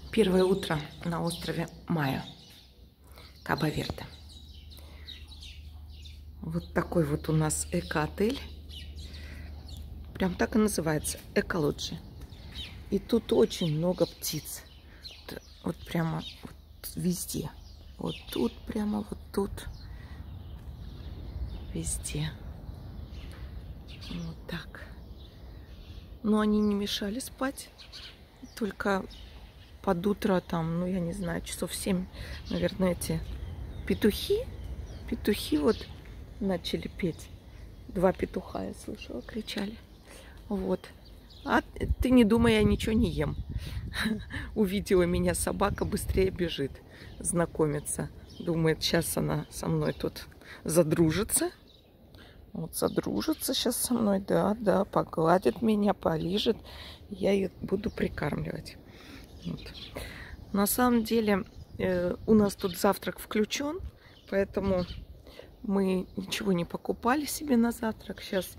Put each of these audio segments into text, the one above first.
Первое утро на острове Майо, Кабо-Верде. Вот такой вот у нас эко-отель. Прям так и называется, Эколоджи. И тут очень много птиц. Вот прямо вот везде. Вот тут, прямо вот тут. Везде. Вот так. Но они не мешали спать. Только под утро там, ну я не знаю, часов 7, наверное, эти петухи вот начали петь. 2 петуха я слышала, кричали. Вот. А ты не думай, я ничего не ем. Увидела меня собака, быстрее бежит знакомиться. Думает, сейчас она со мной тут задружится. Вот задружится сейчас со мной, да, погладит меня, полижет. Я ее буду прикармливать. Вот. На самом деле у нас тут завтрак включен, поэтому мы ничего не покупали себе на завтрак. Сейчас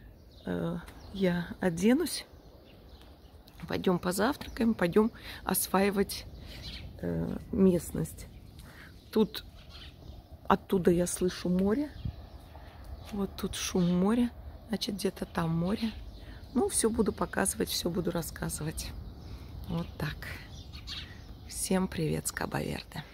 я оденусь, пойдем позавтракаем, пойдем осваивать местность. Тут оттуда я слышу море. Вот тут шум моря, значит, где-то там море. Ну, все буду показывать, все буду рассказывать. Вот так. Всем привет с Кабо-Верде.